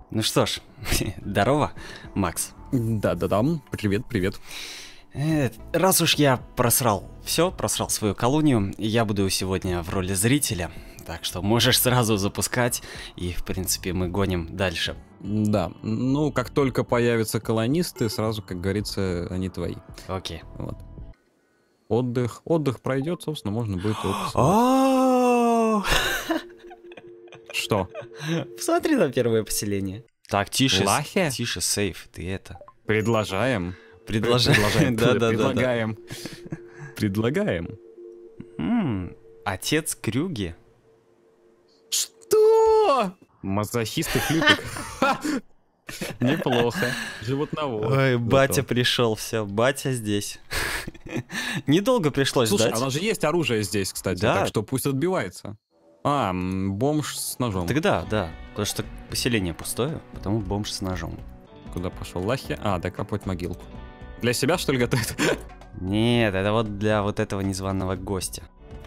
Ну что ж, здорово, Макс. Да-да-да, привет. Раз уж я просрал свою колонию, я буду сегодня в роли зрителя. Так что можешь сразу запускать, и в принципе мы гоним дальше. Да, ну как только появятся колонисты, сразу, как говорится, они твои. Окей. Вот. Отдых пройдет, собственно, можно будет его О, Что? посмотри на первое поселение. Так, тише, Лахе? тише, сейф, ты это. Предлагаем. Предлагаем. Да. Предлагаем. Отец Крюги. Что? Мазохист и хлюпик. Неплохо. Животновод. Ой, батя пришел, все, батя здесь. Недолго пришлось ждать. Слушай, она же есть оружие здесь, кстати, Да. так что пусть отбивается. Бомж с ножом. Тогда, да, потому что поселение пустое, потому бомж с ножом. Куда пошел Лахи? Докопать могилку. Для себя, что ли, готовит? Нет, это вот для вот этого незваного гостя.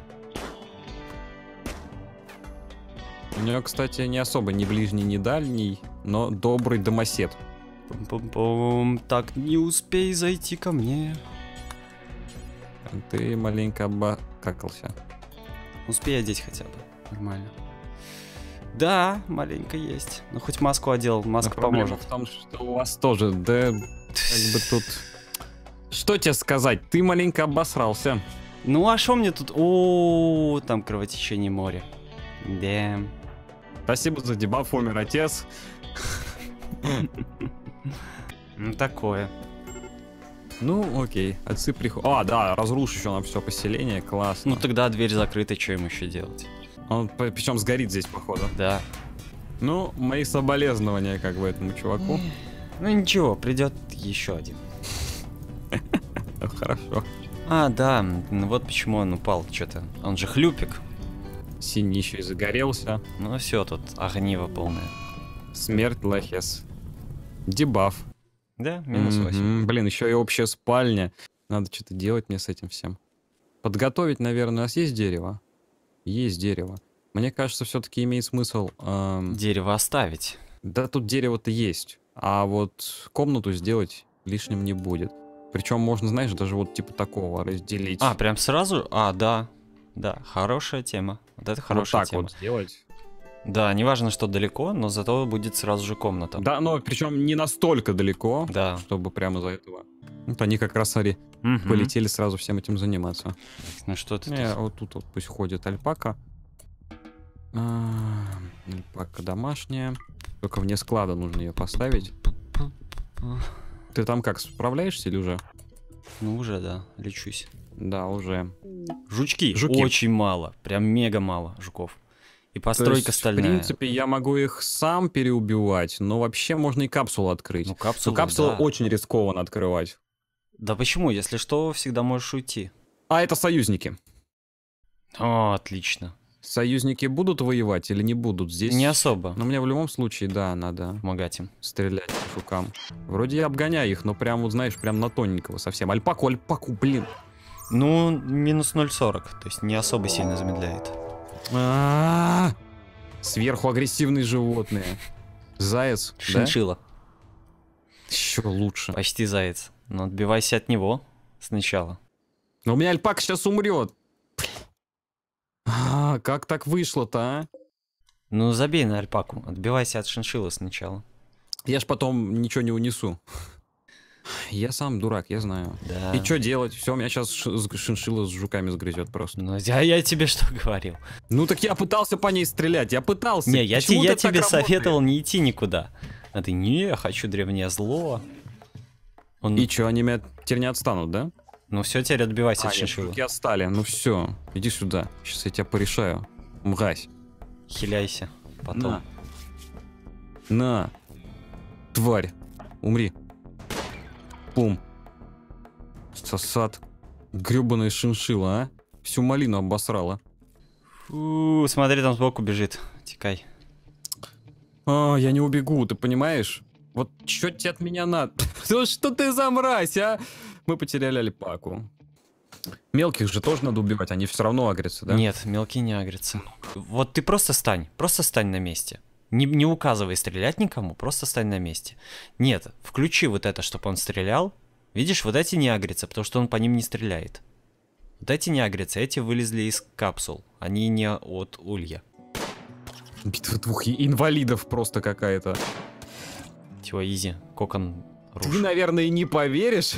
У него, кстати, не особо ни ближний, ни дальний, но добрый домосед. Пум-пум-пум, так не успей зайти ко мне. Ты маленько обокакался. Успей одеть хотя бы, нормально. Да, маленько есть. Ну хоть маску одел, маска поможет. В том, что у вас тоже, да, как бы тут... Что тебе сказать? Ты маленько обосрался. Ну а шо мне тут? О, там кровотечение моря. Да. Спасибо за дебаф, умер отец. Ну такое. Ну, окей, отцы приходят. Да, разрушишь еще нам все поселение, классно. Ну тогда дверь закрыта, что им еще делать? Он причем сгорит здесь, походу. Да. Ну, мои соболезнования, как бы, этому чуваку. Ну ничего, придет еще один. Хорошо. Да, ну вот почему он упал, что-то. Он же хлюпик. Синий еще и загорелся. Ну все, тут огниво полное. Смерть Лахес. Дебаф. Да, минус 8. Блин, еще и общая спальня. Надо что-то делать мне с этим всем. Подготовить, наверное, у нас есть дерево? Есть дерево. Мне кажется, все-таки имеет смысл... Дерево оставить. Да, тут дерево-то есть. А вот комнату сделать лишним не будет. Причем можно, знаешь, даже вот типа такого разделить. Прям сразу? Да. Да, хорошая тема. Вот это хорошая вот так тема. вот сделать. Да, неважно, что далеко, но зато будет сразу же комната. Да, но причем не настолько далеко, Да. чтобы прямо из-за этого. Вот они как раз, смотри, полетели сразу всем этим заниматься. Ну что ты Вот тут вот пусть ходит альпака. Альпака домашняя. Только вне склада нужно ее поставить. Ты там как, справляешься или уже? Ну уже, да, лечусь. Да, уже. Жуки Жуки. очень мало, прям мега мало жуков. И постройка стальная. В принципе, я могу их сам переубивать, но вообще можно и капсулу открыть. Ну капсулу, капсулу да. очень рискованно открывать. Да почему? Если что, всегда можешь уйти. Это союзники. Отлично. Союзники будут воевать или не будут здесь? Не особо. Но мне в любом случае, да, надо Помогать им. стрелять по жукам. Вроде я обгоняю их, но прям, вот знаешь, прям на тоненького совсем. Альпаку, блин. Ну, минус 0,40, то есть не особо сильно замедляет. Сверху агрессивные животные. Заяц, Шиншилла. да? Еще лучше. Почти заяц. Но отбивайся от него сначала. Но у меня альпака сейчас умрет. Как так вышло-то, а? Ну, забей на альпаку. Отбивайся от шиншиллы сначала. Я ж потом ничего не унесу. Я сам дурак, я знаю. Да. И что делать? Все, меня сейчас шиншилла с жуками сгрызет просто. Ну, я тебе что говорил? Ну так я пытался по ней стрелять, я пытался. Не, я тебе работает? советовал не идти никуда. А ты, не, хочу древнее зло. И что, они меня теперь не отстанут, да? Ну все, теперь отбивайся от Нет, шиншиллы. жуки отстали. Ну все, иди сюда. Сейчас я тебя порешаю. Мразь. Хиляйся потом. На. Тварь. Умри. Пум. Сосад. Гребаная шиншилла, а? Всю малину обосрала. Фу, смотри, там сбоку бежит. Тикай. Я не убегу, ты понимаешь? Вот что тебе от меня надо? Что ты за мразь, а? Мы потеряли альпаку. Мелких же тоже надо убивать, они все равно агрятся, да? Нет, мелкие не агрятся. Вот ты просто стань на месте. Не указывай стрелять никому, просто стань на месте. Нет, включи вот это, чтобы он стрелял. Видишь, вот эти не агрятся, потому что он по ним не стреляет. Вот эти не агрятся, эти вылезли из капсул. Они не от улья. Битва двух инвалидов просто какая-то. Типа, изи, кокон руш. Ты, наверное, не поверишь.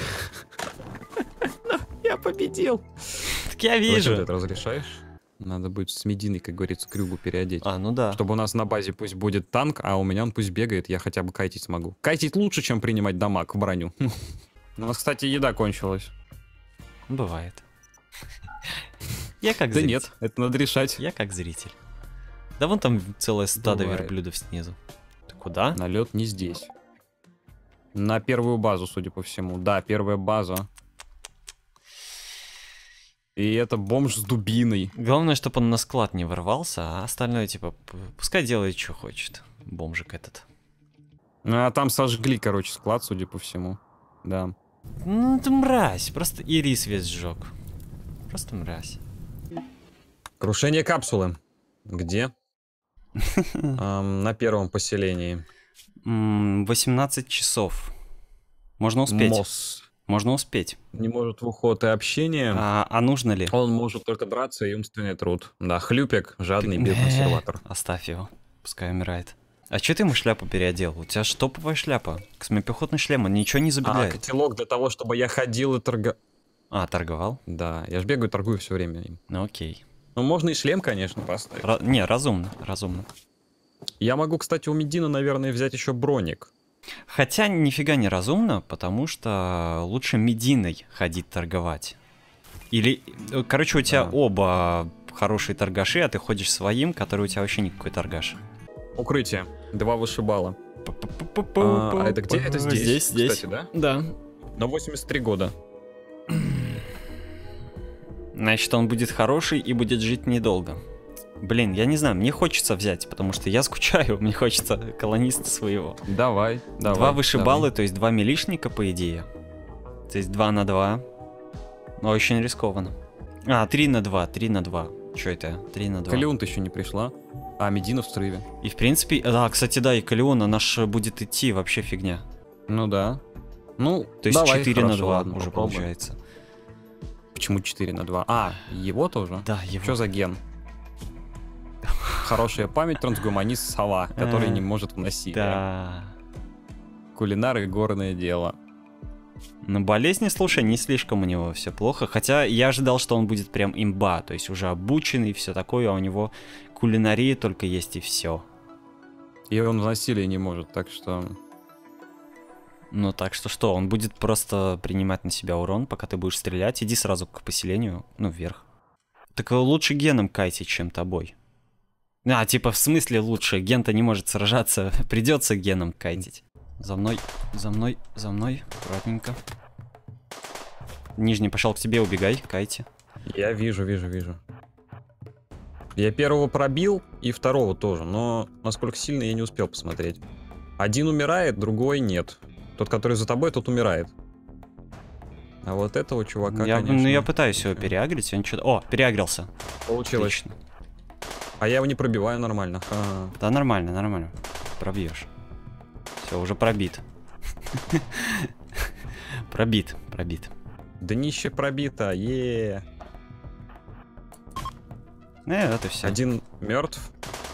Я победил. Так я Ты вижу. это разрешаешь? Надо будет с Мединой, как говорится, Крюгу переодеть. А, ну да. Чтобы у нас на базе пусть будет танк, а у меня он пусть бегает, я хотя бы кайтить смогу. Кайтить лучше, чем принимать дамаг в броню. У нас, кстати, еда кончилась. Бывает. Я как Да зритель. нет, это надо решать. Я как зритель. Да вон там целое стадо Бывает. верблюдов снизу. Ты куда? Налет не здесь. На первую базу, судя по всему. Да, первая база. И это бомж с дубиной. Главное, чтобы он на склад не ворвался, а остальное, типа, пускай делает, что хочет. Бомжик этот. А там сожгли, короче, склад, судя по всему. Да. Ну ты мразь, просто и рис весь сжег. Просто мразь. Крушение капсулы. Где? На первом поселении. 18 часов. Можно успеть. МОС. Можно успеть. Не может в уход и общение. А нужно ли? Он может только драться и умственный труд. Да, хлюпик, жадный биоконсерватор. Оставь его, пускай умирает. А че ты ему шляпу переодел? У тебя же топовая шляпа. Космопехотный шлем, он ничего не А, забегает. котелок для того, чтобы я ходил и торговал. А, торговал? Да, я ж бегаю, торгую все время им. Ну окей. Ну, можно и шлем, конечно, поставить. Не, разумно, разумно. Я могу, кстати, у Медина, наверное, взять еще броник. Хотя нифига не разумно, потому что лучше Мединой ходить торговать. Или, короче, у тебя оба хорошие торгаши, а ты ходишь своим, который у тебя вообще никакой торгаш. Укрытие. 2 вышибала. А это где? Это здесь, кстати, да? Да. На 83 года. Значит, он будет хороший и будет жить недолго. Блин, я не знаю, мне хочется взять, потому что я скучаю, мне хочется колониста своего. Давай, давай. 2 вышибалы, то есть 2 милишника, по идее. То есть 2 на 2. Но очень рискованно. А, 3 на 2, 3 на 2. Что это? 3 на 2. Калиун-то еще не пришла. А, Медина в срыве. И в принципе, да, кстати, да, и Калиона наш будет идти, вообще фигня. Ну да. Ну, То есть давай, 4 на хорошо, 2 ладно, уже попробуем. получается. Почему 4 на 2? А, его тоже? Да, его. Что за ген? Хорошая память, трансгуманист сова, который не может вносить. Да. Кулинар и горное дело. На болезни, слушай, не слишком у него все плохо. Хотя я ожидал, что он будет прям имба, то есть уже обученный и все такое, а у него кулинария только есть и все. И он в насилии не может, так что... Ну так что, он будет просто принимать на себя урон, пока ты будешь стрелять. Иди сразу к поселению, ну вверх. Так лучше геном кайтить, чем тобой. А, типа в смысле лучше, ген-то не может сражаться, придется геном кайтить. За мной, за мной, за мной, аккуратненько. Нижний пошел к тебе, убегай, кайте. Я вижу. Я первого пробил и второго тоже, но насколько сильно я не успел посмотреть. Один умирает, другой нет. Тот, который за тобой, тот умирает. А вот этого чувака, конечно... Ну я пытаюсь его переагрить, он что-то... О, переагрился. Получилось. Отлично. А я его не пробиваю нормально. Да нормально, нормально. Пробьешь. Все, уже пробит. Пробит. Днище пробито, Это все. Один мертв.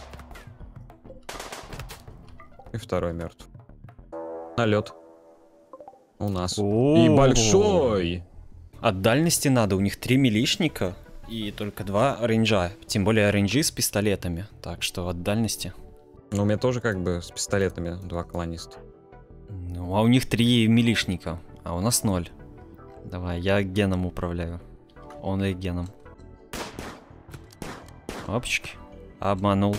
И второй мертв. Налет. У нас. И большой. От дальности надо, у них 3 милишника и только 2 рейнджа. Тем более рейнджи с пистолетами. Так что от дальности. Ну, у меня тоже как бы с пистолетами 2 колониста. Ну, а у них 3 милишника, а у нас 0. Давай, я геном управляю. Он и геном. Опачки. Обманул.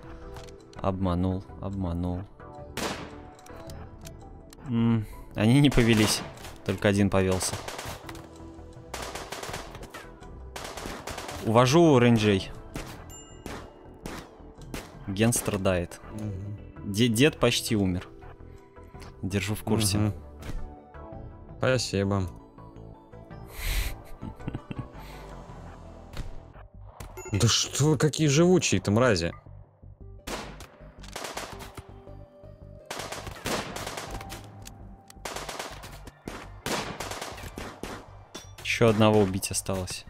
Они не повелись. Только один повелся. Увожу рейнджей. Ген страдает. Дед почти умер. Держу в курсе. Спасибо. Да что, какие живучие-то мрази. Еще одного убить осталось.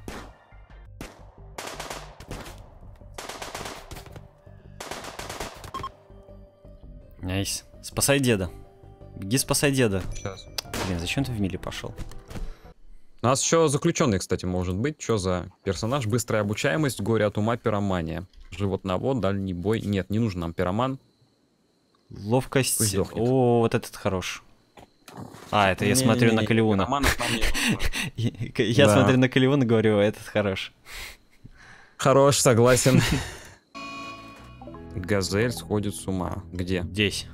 Найс. Спасай деда. Беги, спасай деда. Сейчас. Блин, зачем ты в мили пошел? У нас еще заключенный, кстати, может быть. Что за персонаж? Быстрая обучаемость, горе от ума, пиромания. Животновод, дальний бой. Нет, не нужен нам пироман. Ловкость. О, вот этот хорош. А, это я смотрю на Калиуна. Я смотрю на Калиуна и говорю, этот хорош. Хорош, согласен. Газель сходит с ума. Где? Здесь.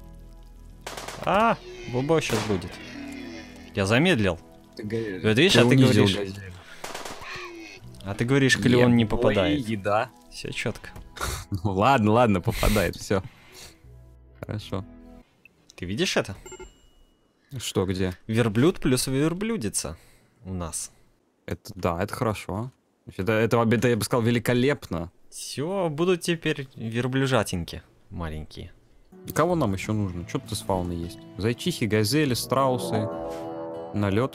А, Бубо сейчас будет. Я замедлил. Вот видишь, а ты говоришь... А ты говоришь, Калион не попадает. Еда. Все четко. Ну ладно, ладно, попадает, все. Хорошо. Ты видишь это? Что, где? Верблюд плюс верблюдица у нас. Это, да, это хорошо. Это я бы сказал, великолепно. Все, будут теперь верблюжатинки маленькие. Кого нам еще нужно? Что-то с фауны есть. Зайчихи, газели, страусы. Налет.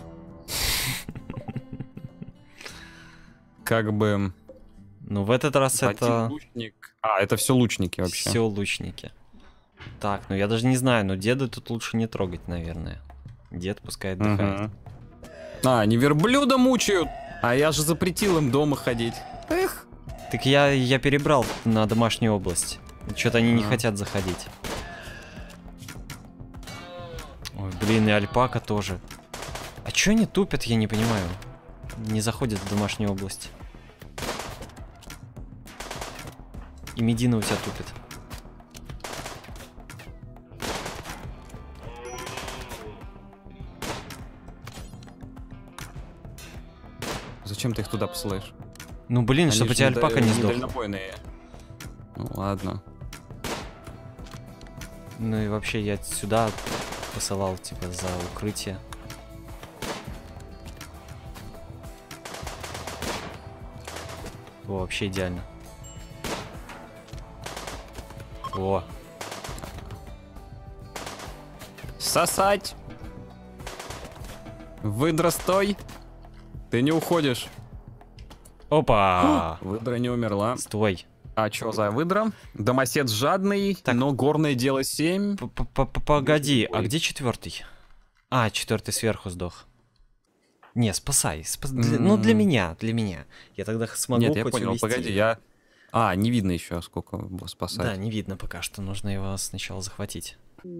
Как бы... Ну, в этот раз это... Лучник. А, это все лучники вообще. Все лучники. Так, ну я даже не знаю, но деда тут лучше не трогать, наверное. Дед пускай отдыхает. А, они верблюда мучают. А я же запретил им дома ходить. Эх. Так я перебрал на домашнюю область. Что-то они не хотят заходить. Ой, блин, и альпака тоже. А чё они тупят, я не понимаю. Не заходят в домашнюю область. И Медина у тебя тупит. Зачем ты их туда посылаешь? Ну блин, Они чтобы у тебя альпака не сдохла. Дальнобойные. Ну ладно. Ну и вообще я сюда посылал, типа, за укрытие. О, вообще идеально. О. Сосать! Выдра, стой! Ты не уходишь. Опа! Выдра не умерла. Стой. А чё за выдра? Домосед жадный, так. но горное дело 7. Погоди, а где четвертый? А, четвертый сверху сдох. Не, спасай. Ну, для меня. Я тогда смогу. Нет, я хоть понял, увести. погоди, я... А, не видно еще, сколько его спасать. Да, не видно пока что. Нужно его сначала захватить.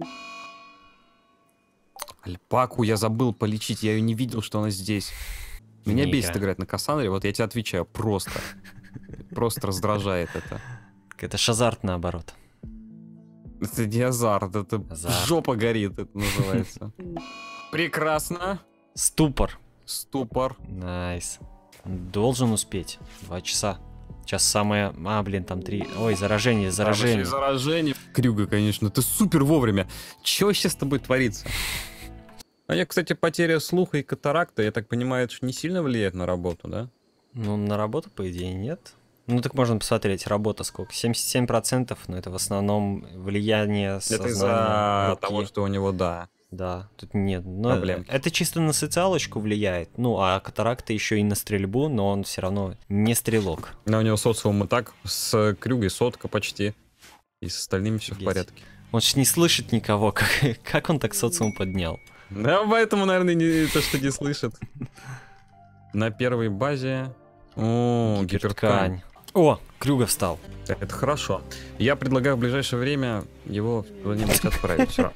Альпаку я забыл полечить, я ее не видел, что она здесь. Меня бесит играть на Кассандре, вот я тебе отвечаю, просто. Просто раздражает это. Это шазарт наоборот. Это не азарт, это жопа горит, это называется. Прекрасно. Ступор. Ступор. Найс. Должен успеть. 2 часа. Сейчас самое... А, блин, там 3. Ой, заражение. Заражение. Крюга, конечно, ты супер вовремя. Чё сейчас с тобой творится? А я, кстати, потеря слуха и катаракта, я так понимаю, это не сильно влияет на работу, да? Ну, на работу, по идее, нет. Ну, так можно посмотреть, работа сколько? 77%, но это в основном влияние сознания. Это из-за того, что у него, да. Да, тут нет. Но проблем. Это чисто на социалочку влияет. Ну, а катаракта еще и на стрельбу, но он все равно не стрелок. Но у него социум и так с Крюгой 100 почти. И с остальными все в порядке. Он же не слышит никого. Как он так социум поднял? Да, поэтому, наверное, то, что не слышит. На первой базе... О, гиперткань. О, Крюга встал. Это хорошо. Я предлагаю в ближайшее время его куда-нибудь отправить. Все.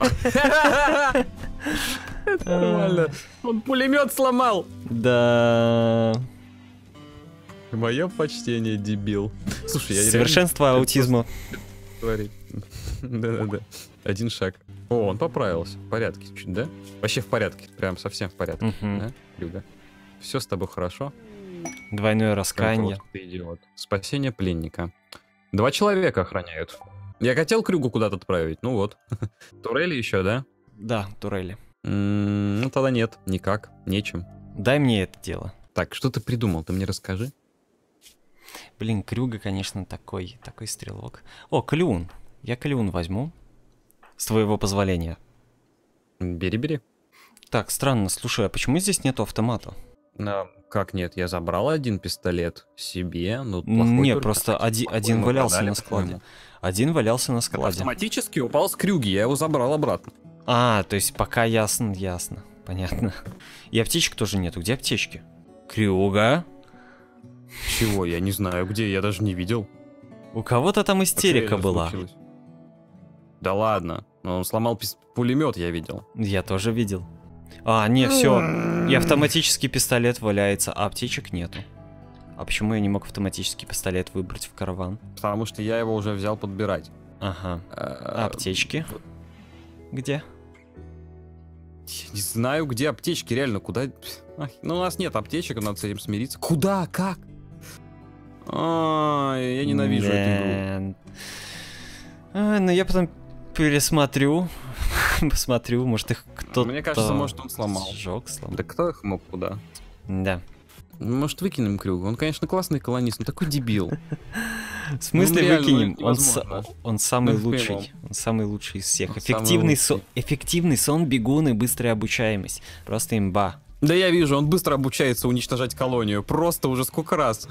Это нормально. Он пулемет сломал. Да. Мое почтение, дебил. Слушай, я совершенство аутизма. Да-да-да. Один шаг. О, он поправился. В порядке чуть, да? Вообще в порядке. Прям совсем в порядке. Да, Крюга? Все с тобой хорошо? Двойное раскаяние. Ты идиот. Спасение пленника. 2 человека охраняют. Я хотел Крюгу куда-то отправить. Ну вот. Турели еще, да? Да, турели. Ну тогда нет. Никак. Нечем. Дай мне это дело. Так, что ты придумал? Ты мне расскажи. Блин, Крюга, конечно, такой стрелок. О, Калиун. Я Калиун возьму. С твоего позволения. Бери. Так, странно. Слушай, а почему здесь нету автомата? Как нет? Я забрал один пистолет себе, но Не, просто один валялся на складе. Один валялся на складе. Автоматически упал с крюги, я его забрал обратно. А, то есть пока ясно, ясно. Понятно. И аптечек тоже нету. Где аптечки? Крюга? Чего? Я не знаю, где, я даже не видел. У кого-то там истерика была. Да ладно, но он сломал пулемет, я видел. Я тоже видел. А, не, все. И автоматический пистолет валяется, а аптечек нету. А почему я не мог автоматический пистолет выбрать в караван? Потому что я его уже взял подбирать. Ага. А аптечки? Где? Я не знаю, где аптечки, реально, куда... Ну, у нас нет аптечек, надо с этим смириться. Куда? Как? Я ненавижу эту игру. Ну, я потом пересмотрю. Посмотрю, может их кто-то... Мне кажется, может он сломал. Сжёг, сломал. Да кто их мог куда? Да. Может выкинем Крюга? Он, конечно, классный колонист, но такой дебил. В смысле выкинем? Он самый Ну, лучший. Он самый лучший из всех. Эффективный сон, бегун и быстрая обучаемость. Просто имба. Да я вижу, он быстро обучается уничтожать колонию. Просто уже сколько раз.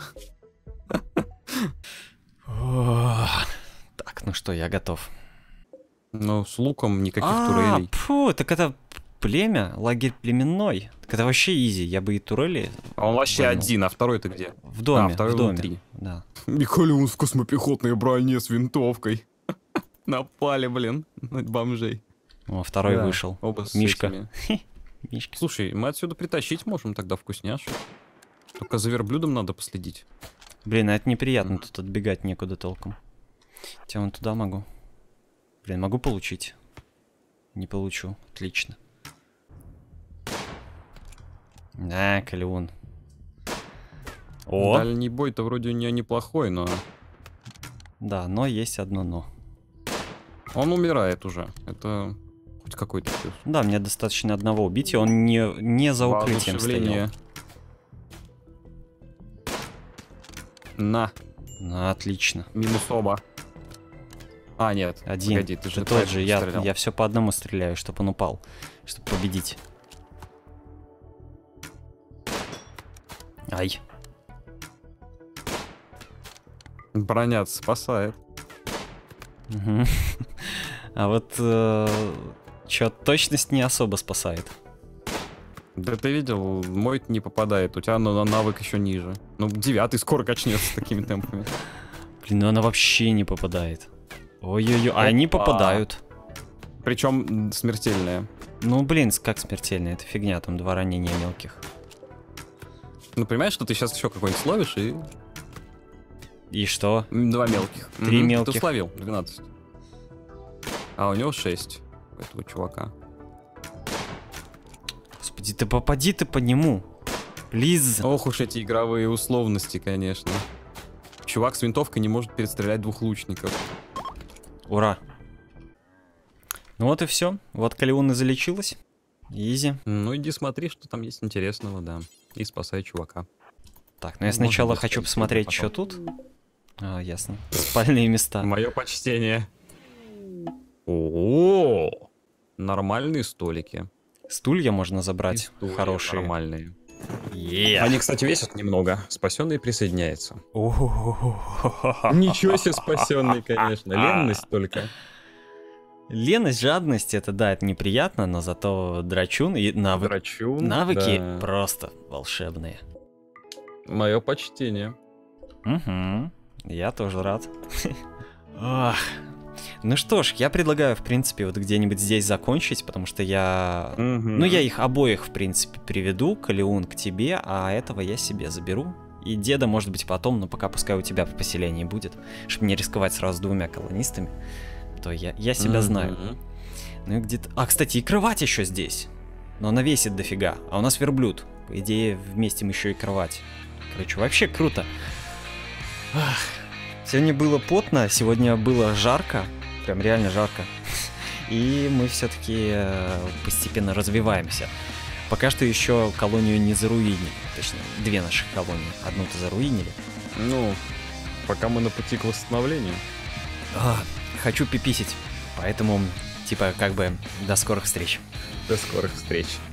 Так, ну что, я готов. Ну, с луком никаких турелей. Фу, так это племя, лагерь племенной. Так это вообще изи, я бы и турели... А он вообще один, а второй-то где? В доме, второй в доме. внутри. Да. Михалюн в космопехотной броне с винтовкой. Напали, блин, на бомжей. О, второй вышел. Оба с Мишка. Мишка. Слушай, мы отсюда притащить можем тогда вкусняшек. Только за верблюдом надо последить. Блин, а это неприятно, тут отбегать некуда толком. Хотя вон туда могу. Блин, могу получить? Не получу. Отлично. Да, Калиун. О! Дальний бой-то вроде у нее неплохой, но... Да, но есть одно но. Он умирает уже. Это хоть какой-то плюс. Да, мне достаточно одного убить, и он не за укрытием стоял. На. Ну, отлично. Минус оба. А, нет. Один. Погоди, ты же тот же. Я все по одному стреляю, чтобы он упал. Чтобы победить. Ай. Броня спасает. Угу. А вот чё, точность не особо спасает. Да ты видел, мой не попадает, у тебя на навык еще ниже. Ну, 9-й скоро качнется с такими темпами. Блин, ну она вообще не попадает. Ой-ой-ой, а они попадают. Причем смертельные. Ну, блин, как смертельные, это фигня, там 2 ранения мелких. Ну, понимаешь, что ты сейчас еще какой-нибудь словишь и... И что? 2 мелких. 3 мелких. Ты словил, 12. А у него 6, у этого чувака. Господи, ты попади ты по нему. Плиз. Ох уж эти игровые условности, конечно. Чувак с винтовкой не может перестрелять 2 лучников. Ура. Ну вот и все. Вот Калиун и залечилась. Изи. Ну иди смотри, что там есть интересного, да. И спасай чувака. Так, ну я сначала хочу посмотреть, что тут. А, ясно. Спальные места. Мое почтение. О, нормальные столики. Стулья можно забрать. Хорошие. Нормальные. Они, кстати, весят немного. Спасенный присоединяется. Ничего себе спасенный, конечно. Ленность только. Леность, жадность, это да, это неприятно, но зато драчун и навыки да. просто волшебные. Мое почтение. Угу. Я тоже рад. Ну что ж, я предлагаю, в принципе, вот где-нибудь здесь закончить, потому что я... Ну, я их обоих, в принципе, приведу. Калиун к тебе, а этого я себе заберу. И деда, может быть, потом, но пока пускай у тебя в поселении будет, чтобы не рисковать сразу 2 колонистами. То я себя знаю. Ну и где-то... А, кстати, и кровать еще здесь. Но она весит дофига. А у нас верблюд. По идее, вместим еще и кровать. Короче, вообще круто. Ах. Сегодня было потно, сегодня было жарко. Прям реально жарко. И мы все-таки постепенно развиваемся. Пока что еще колонию не заруинили. Точнее, 2 наших колонии. Одну-то заруинили. Ну, пока мы на пути к восстановлению. Хочу пиписить. Поэтому, типа, как бы, до скорых встреч. До скорых встреч.